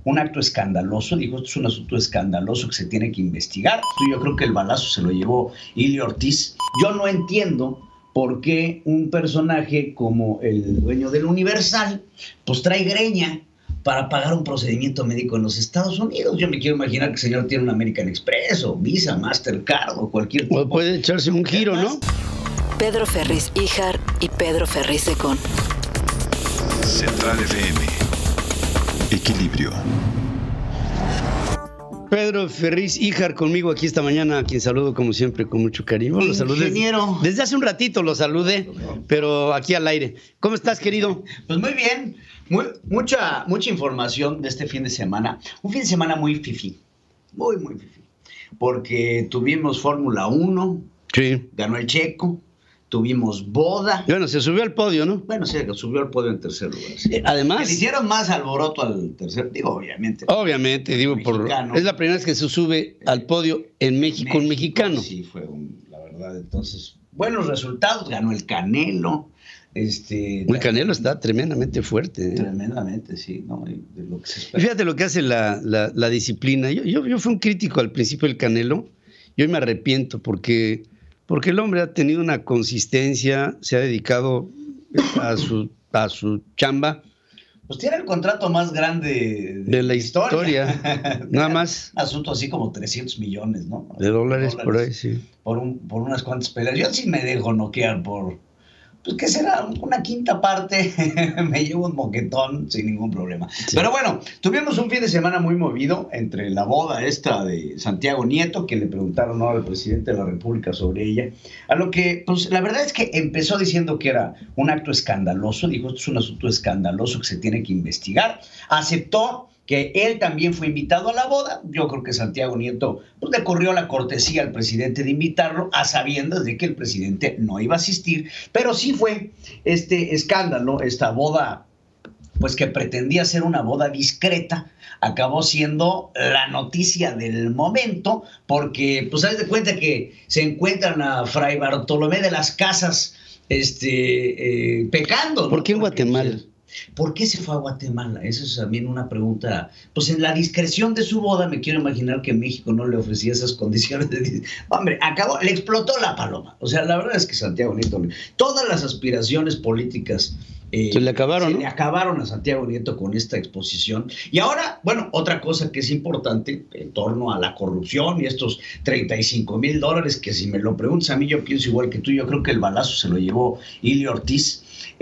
un acto escandaloso, dijo, esto es un asunto escandaloso que se tiene que investigar. Yo creo que el balazo se lo llevó Ilio Ortiz. Yo no entiendo por qué un personaje como el dueño del Universal, pues trae greña para pagar un procedimiento médico en los Estados Unidos. Yo me quiero imaginar que el señor tiene un American Express o Visa, Mastercard o cualquier tipo. O puede echarse un giro, ¿no? Pedro Ferriz Híjar y Pedro Ferriz Secón. Central FM. Equilibrio. Pedro Ferriz Híjar conmigo aquí esta mañana, a quien saludo como siempre con mucho cariño. Lo saludé. Ingeniero. Desde hace un ratito lo saludé, pero aquí al aire. ¿Cómo estás, querido? Pues muy bien. Mucha información de este fin de semana. Un fin de semana muy fifí. Muy fifí. Porque tuvimos Fórmula 1. Sí. Ganó el Checo. Tuvimos boda. Bueno, se subió al podio, ¿no? Bueno, sí, subió al podio en tercer lugar. Sí. Además. Le hicieron más alboroto al tercer, digo, obviamente. Obviamente, digo, es la primera vez que se sube al podio en México un mexicano. Sí, fue la verdad. Entonces, buenos resultados. Ganó el Canelo. El Canelo está tremendamente fuerte. Tremendamente, sí. ¿No? De lo que se espera. Fíjate lo que hace la disciplina. Yo fui un crítico al principio del Canelo. Y hoy me arrepiento porque el hombre ha tenido una consistencia, se ha dedicado a su chamba. Pues tiene el contrato más grande de la historia. Nada más. Asunto así como 300 millones, ¿no? De dólares por ahí, sí. Por unas cuantas peleas. Yo sí me dejo noquear por, pues, ¿qué será? Una quinta parte. Me llevo un moquetón sin ningún problema. Sí. Pero bueno, tuvimos un fin de semana muy movido entre la boda esta de Santiago Nieto, que le preguntaron ahora al presidente de la República sobre ella, a lo que, pues, la verdad es que empezó diciendo que era un acto escandaloso, dijo, esto es un asunto escandaloso que se tiene que investigar, aceptó que él también fue invitado a la boda. Yo creo que Santiago Nieto pues, le corrió la cortesía al presidente de invitarlo, a sabiendas de que el presidente no iba a asistir, pero sí fue este escándalo, esta boda, pues que pretendía ser una boda discreta, acabó siendo la noticia del momento, porque pues haz de cuenta que se encuentran a Fray Bartolomé de las Casas pecando, ¿no? ¿Por qué en Guatemala? ¿Por qué se fue a Guatemala? Esa es también una pregunta. Pues en la discreción de su boda, me quiero imaginar que México no le ofrecía esas condiciones. Hombre, le explotó la paloma. O sea, la verdad es que Santiago Nieto, todas las aspiraciones políticas se le acabaron, ¿no? Le acabaron a Santiago Nieto con esta exposición. Y ahora, bueno, otra cosa que es importante en torno a la corrupción y estos $35,000, que si me lo preguntas a mí, yo pienso igual que tú, yo creo que el balazo se lo llevó Ilio Ortiz.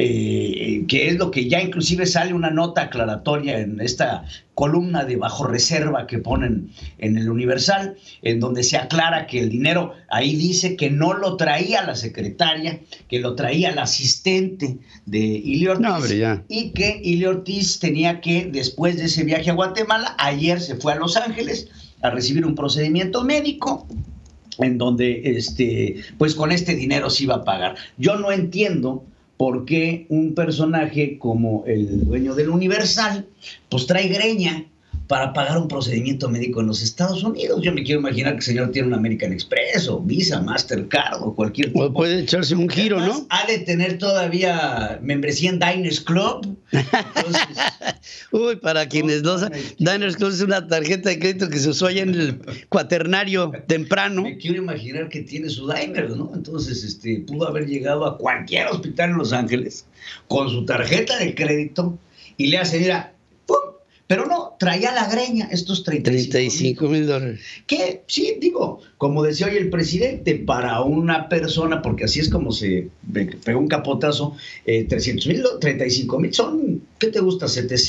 Que es lo que ya inclusive sale una nota aclaratoria en esta columna de bajo reserva que ponen en el Universal, en donde se aclara que el dinero, ahí dice que no lo traía la secretaria, que lo traía la asistente de Ilio Ortiz, no, hombre, ya. Y que Ilio Ortiz tenía que, después de ese viaje a Guatemala, ayer se fue a Los Ángeles a recibir un procedimiento médico en donde pues con este dinero se iba a pagar. Yo no entiendo por qué un personaje como el dueño del Universal pues trae greña para pagar un procedimiento médico en los Estados Unidos. Yo me quiero imaginar que el señor tiene un American Express o Visa, Mastercard o cualquier tipo. O puede echarse un giro, ¿no? Ha de tener todavía membresía en Diners Club. Entonces, uy, para quienes no saben, Diners Club es una tarjeta de crédito que se usó allá en el cuaternario temprano. Me quiero imaginar que tiene su Diners, ¿no? Entonces, pudo haber llegado a cualquier hospital en Los Ángeles con su tarjeta de crédito y le hace, mira, ¡pum! Pero no, traía la greña estos $35,000. Que sí, digo, como decía hoy el presidente, para una persona, porque así es como se pegó un capotazo, 35,000 son, ¿qué te gusta?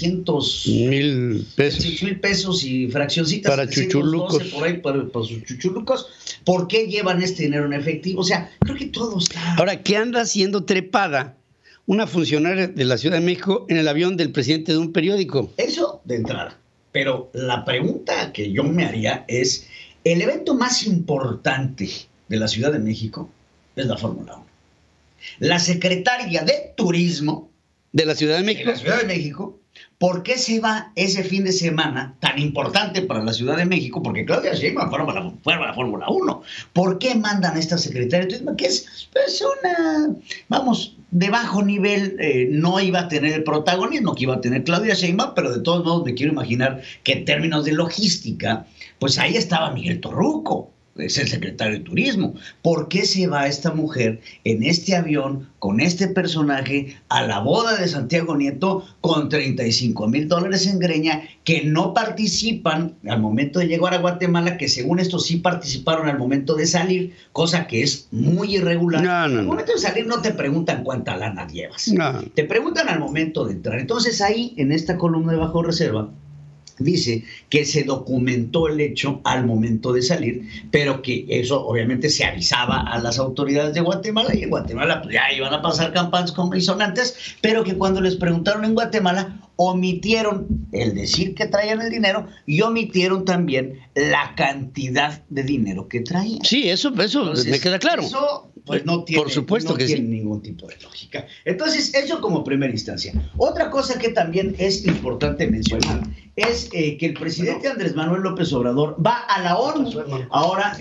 700,000 pesos. 700,000 pesos y fraccioncitas. Para chuchulucos. Por ahí, para sus chuchulucos. ¿Por qué llevan este dinero en efectivo? O sea, creo que todo está... Ahora, ¿qué anda haciendo trepada una funcionaria de la Ciudad de México en el avión del presidente de un periódico? Eso de entrada. Pero la pregunta que yo me haría es, el evento más importante de la Ciudad de México es la Fórmula 1. La secretaria de Turismo de la Ciudad de México, ¿por qué se va ese fin de semana tan importante para la Ciudad de México? Porque Claudia Sheinbaum fue a la Fórmula 1. ¿Por qué mandan a esta secretaria de Turismo? Que es una, vamos, de bajo nivel, no iba a tener el protagonismo que iba a tener Claudia Sheinbaum, pero de todos modos me quiero imaginar que en términos de logística, pues ahí estaba Miguel Torruco, es el secretario de Turismo. ¿Por qué se va esta mujer en este avión con este personaje a la boda de Santiago Nieto con $35,000 en greña, que no participan al momento de llegar a Guatemala, que según esto sí participaron al momento de salir, cosa que es muy irregular? No. Al momento de salir no te preguntan cuánta lana llevas, te preguntan al momento de entrar. Entonces ahí, en esta columna de bajo reserva, dice que se documentó el hecho al momento de salir, pero que eso obviamente se avisaba a las autoridades de Guatemala, y en Guatemala pues ya iban a pasar campanas como hizo antes, pero que cuando les preguntaron en Guatemala omitieron el decir que traían el dinero y omitieron también la cantidad de dinero que traían. Sí, eso entonces, me queda claro. Eso pues no tiene, por supuesto, no que tiene sí, ningún tipo de lógica. Entonces, eso como primera instancia. Otra cosa que también es importante mencionar es que el presidente Andrés Manuel López Obrador va a la ONU. Ahora,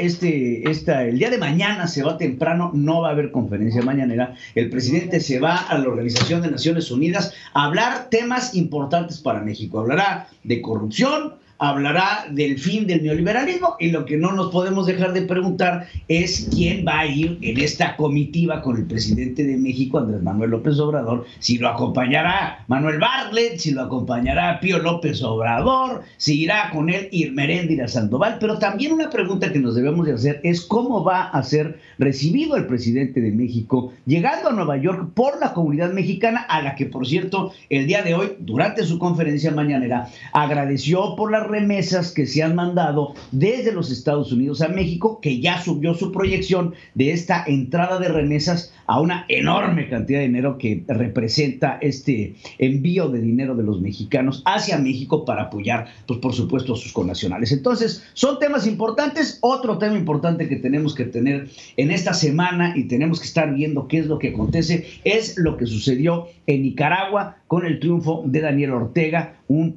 el día de mañana se va temprano, no va a haber conferencia mañanera. El presidente se va a la Organización de Naciones Unidas a hablar temas importantes para México. Hablará de corrupción, hablará del fin del neoliberalismo, y lo que no nos podemos dejar de preguntar es quién va a ir en esta comitiva con el presidente de México, Andrés Manuel López Obrador, si lo acompañará Manuel Bartlett, si lo acompañará Pío López Obrador, si irá con él Irma Heréndira Sandoval. Pero también una pregunta que nos debemos de hacer es cómo va a ser recibido el presidente de México llegando a Nueva York por la comunidad mexicana, a la que, por cierto, el día de hoy, durante su conferencia mañanera, agradeció por las remesas que se han mandado desde los Estados Unidos a México, que ya subió su proyección de esta entrada de remesas a una enorme cantidad de dinero que representa este envío de dinero de los mexicanos hacia México para apoyar, pues por supuesto, a sus connacionales. Entonces, son temas importantes. Otro tema importante que tenemos que tener en esta semana, y tenemos que estar viendo qué es lo que acontece, es lo que sucedió en Nicaragua con el triunfo de Daniel Ortega,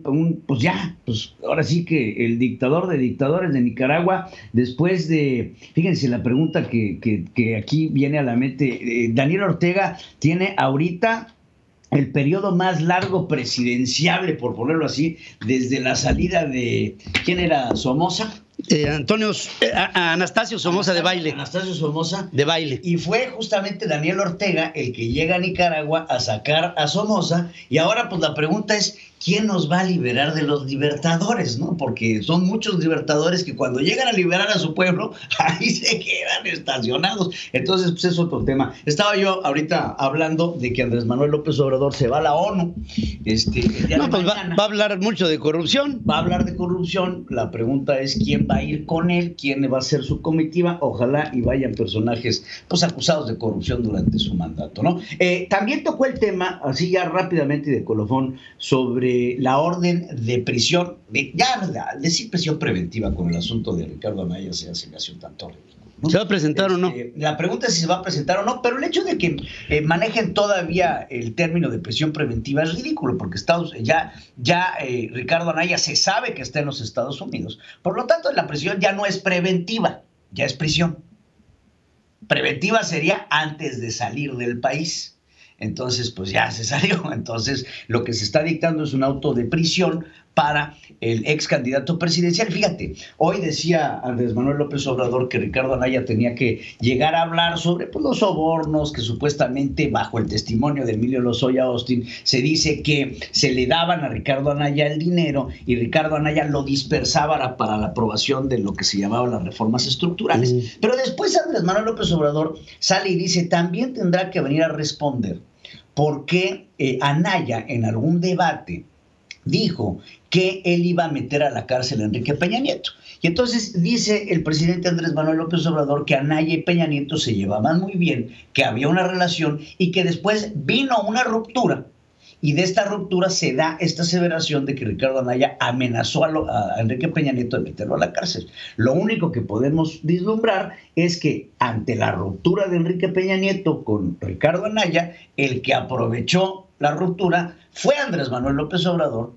pues ahora sí que el dictador de dictadores de Nicaragua, después de, fíjense la pregunta que aquí viene a la mente, Daniel Ortega tiene ahorita el periodo más largo presidenciable, por ponerlo así, desde la salida de, ¿quién era? ¿Somoza? Anastasio Somoza de baile. Anastasio Somoza. De baile. Y fue justamente Daniel Ortega el que llega a Nicaragua a sacar a Somoza. Y ahora pues la pregunta es, ¿quién nos va a liberar de los libertadores, no? Porque son muchos libertadores que cuando llegan a liberar a su pueblo, ahí se quedan estacionados. Entonces, pues es otro tema. Estaba yo ahorita hablando de que Andrés Manuel López Obrador se va a la ONU. El día de mañana va a hablar mucho de corrupción. Va a hablar de corrupción. La pregunta es quién va a ir con él, quién va a ser su comitiva. Ojalá y vayan personajes pues acusados de corrupción durante su mandato, ¿no? También tocó el tema, así ya rápidamente de colofón, sobre la orden de prisión, decir prisión preventiva con el asunto de Ricardo Anaya se me hace un tanto ridículo, ¿no? ¿Se va a presentar o no? La pregunta es si se va a presentar o no, pero el hecho de que manejen todavía el término de prisión preventiva es ridículo, porque Ricardo Anaya se sabe que está en los Estados Unidos. Por lo tanto, la prisión ya no es preventiva, ya es prisión. Preventiva sería antes de salir del país. Entonces, pues ya se salió. Entonces, lo que se está dictando es un auto de prisión para el ex candidato presidencial. Fíjate, hoy decía Andrés Manuel López Obrador que Ricardo Anaya tenía que llegar a hablar sobre los sobornos que supuestamente, bajo el testimonio de Emilio Lozoya Austin, se dice que se le daban a Ricardo Anaya el dinero y Ricardo Anaya lo dispersaba para la aprobación de lo que se llamaban las reformas estructurales. Pero después Andrés Manuel López Obrador sale y dice, también tendrá que venir a responder por qué Anaya en algún debate dijo que él iba a meter a la cárcel a Enrique Peña Nieto. Y entonces dice el presidente Andrés Manuel López Obrador que Anaya y Peña Nieto se llevaban muy bien, que había una relación y que después vino una ruptura. Y de esta ruptura se da esta aseveración de que Ricardo Anaya amenazó a Enrique Peña Nieto de meterlo a la cárcel. Lo único que podemos vislumbrar es que ante la ruptura de Enrique Peña Nieto con Ricardo Anaya, el que aprovechó la ruptura fue Andrés Manuel López Obrador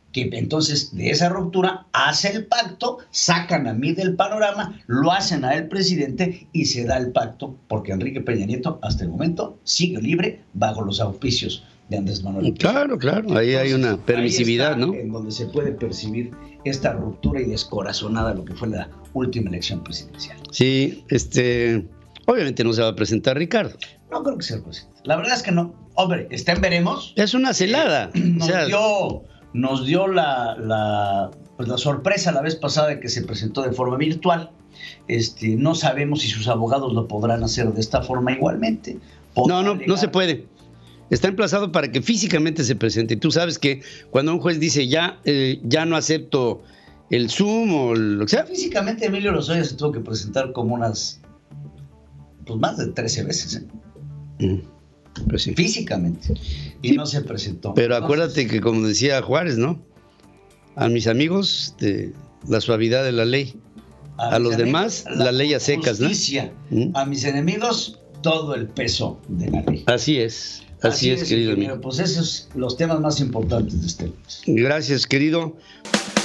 que entonces de esa ruptura hace el pacto, sacan a mí del panorama, lo hacen a él presidente y se da el pacto, porque Enrique Peña Nieto hasta el momento sigue libre bajo los auspicios de Andrés Manuel. Claro, claro, ahí hay una permisividad, ahí está, ¿no? En donde se puede percibir esta ruptura y descorazonada lo que fue la última elección presidencial. Sí, obviamente no se va a presentar Ricardo. No creo que sea el presidente. La verdad es que no. Hombre, está en veremos. Es una celada. Nos dio la sorpresa la vez pasada de que se presentó de forma virtual. No sabemos si sus abogados lo podrán hacer de esta forma igualmente. No se puede. Está emplazado para que físicamente se presente. Tú sabes que cuando un juez dice ya no acepto el Zoom o lo que sea. Físicamente Emilio Lozoya se tuvo que presentar como unas, pues más de 13 veces. Pues sí. Físicamente. Y sí, no se presentó. Pero acuérdate que, como decía Juárez, ¿no? A mis amigos, la suavidad de la ley. A los demás, la ley a secas, justicia, ¿no? A mis enemigos, todo el peso de la ley. Así es. Así es, querido amigo. Pues esos son los temas más importantes de este mes. Gracias, querido.